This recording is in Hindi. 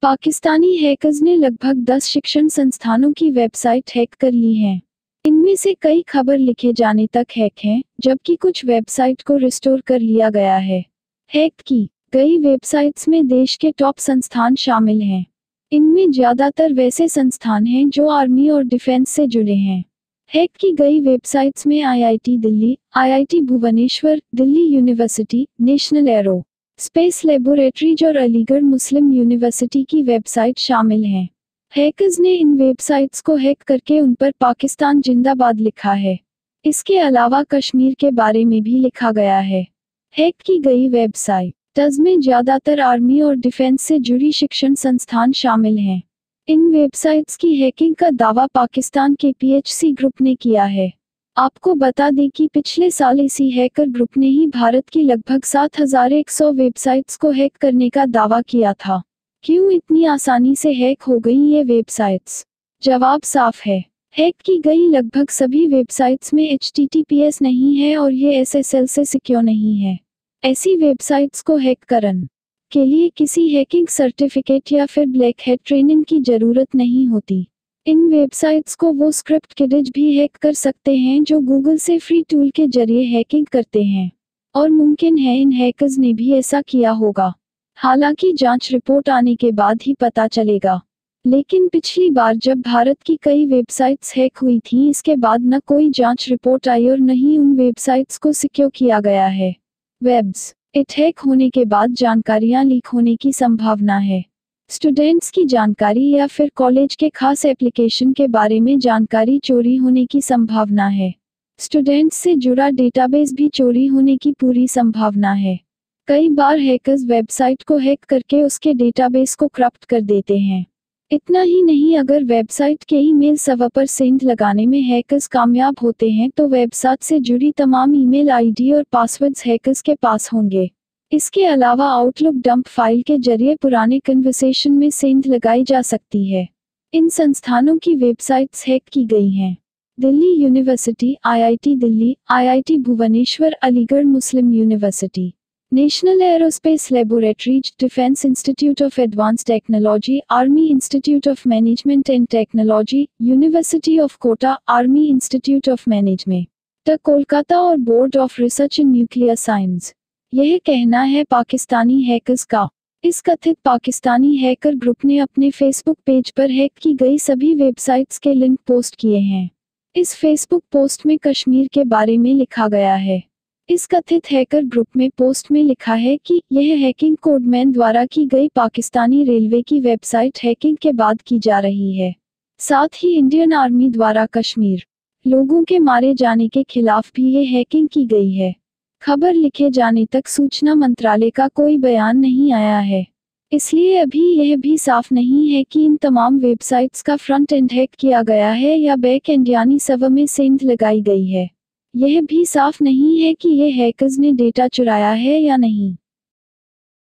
पाकिस्तानी हैकर्स ने लगभग 10 शिक्षण संस्थानों की वेबसाइट हैक कर ली है। इनमें से कई खबर लिखे जाने तक हैक हैं, जबकि कुछ वेबसाइट को रिस्टोर कर लिया गया है। हैक की गई वेबसाइट्स में देश के टॉप संस्थान शामिल हैं। इनमें ज्यादातर वैसे संस्थान हैं जो आर्मी और डिफेंस से जुड़े हैं। हैक की गई वेबसाइट्स में IIT Delhi, IIT Bhubaneswar, Delhi university, national aero space laboratories और अलीगढ़ मुस्लिम यूनिवर्सिटी की वेबसाइट शामिल हैं। हैकर्स ने इन वेबसाइट्स को हैक करके उन पर पाकिस्तान जिंदाबाद लिखा है। इसके अलावा कश्मीर के बारे में भी लिखा गया है। हैक की गई वेबसाइट्स में ज्यादातर आर्मी और डिफेंस से जुड़ी शिक्षण संस्थान शामिल हैं। इन वेबसाइट्स की हैकिंग का दावा पाकिस्तान के पीएचसी ग्रुप ने किया है। आपको बता दें कि पिछले साल इसी हैकर ग्रुप ने ही भारत की लगभग 7100 वेबसाइट्स को हैक करने का दावा किया था। क्यों इतनी आसानी से हैक हो गई ये वेबसाइट्स? जवाब साफ है। हैक की गई लगभग सभी वेबसाइट्स में HTTPS नहीं है और ये SSL से सिक्योर नहीं है। ऐसी वेबसाइट्स को हैक करने के लिए किसी हैकिंग सर्टिफिकेट या फिर ब्लैक हैट ट्रेनिंग की जरूरत नहीं होती। इन वेबसाइट्स को वो स्क्रिप्ट किडज भी हैक कर सकते हैं जो गूगल से फ्री टूल के जरिए हैकिंग करते हैं, और मुमकिन है इन हैकर्स ने भी ऐसा किया होगा। हालांकि जांच रिपोर्ट आने के बाद ही पता चलेगा। लेकिन पिछली बार जब भारत की कई वेबसाइट्स हैक हुई थी, इसके बाद न कोई जांच रिपोर्ट आई और न ही उन वेबसाइट्स को सिक्योर किया गया है। वेबसाइट हैक होने के बाद जानकारियां लीक होने की संभावना है। स्टूडेंट्स की जानकारी या फिर कॉलेज के खास एप्लीकेशन के बारे में जानकारी चोरी होने की संभावना है। स्टूडेंट्स से जुड़ा डेटाबेस भी चोरी होने की पूरी संभावना है। कई बार हैकर्स वेबसाइट को हैक करके उसके डेटाबेस को करप्ट कर देते हैं। इतना ही नहीं, अगर वेबसाइट के ईमेल सर्वर पर सेंध लगाने में हैकर्स कामयाब होते हैं तो वेबसाइट से जुड़ी तमाम ईमेल आईडी और पासवर्ड्स हैकर्स के पास होंगे। इसके अलावा आउटलुक डंप फाइल के जरिए पुराने कन्वर्सेशन में सेंध लगाई जा सकती है। इन संस्थानों की वेबसाइट्स हैक की गई हैं। Delhi university, IIT Delhi, IIT Bhubaneswar, Aligarh Muslim university, national aerospace laboratories, defence institute of advance technology, army institute of management and technology, university of Kota, army institute of management Kolkata और board of research in nuclear science. यह कहना है पाकिस्तानी हैकर्स का। इस कथित पाकिस्तानी हैकर ग्रुप ने अपने फेसबुक पेज पर हैक की गई सभी वेबसाइट्स के लिंक पोस्ट किए हैं। इस फेसबुक पोस्ट में कश्मीर के बारे में लिखा गया है। इस कथित हैकर ग्रुप में पोस्ट में लिखा है कि यह हैकिंग कोडमैन द्वारा की गई पाकिस्तानी रेलवे की वेबसाइट हैकिंग के बाद की जा रही है। साथ ही इंडियन आर्मी द्वारा कश्मीर लोगों के मारे जाने के खिलाफ भी ये हैकिंग की गई है। खबर लिखे जाने तक सूचना मंत्रालय का कोई बयान नहीं आया है, इसलिए अभी यह भी साफ नहीं है कि इन तमाम वेबसाइट्स का फ्रंट एंड हैक किया गया है या बैक एंड यानी सर्वर में सेंध लगाई गई है। यह भी साफ नहीं है कि ये हैकर्स ने डेटा चुराया है या नहीं।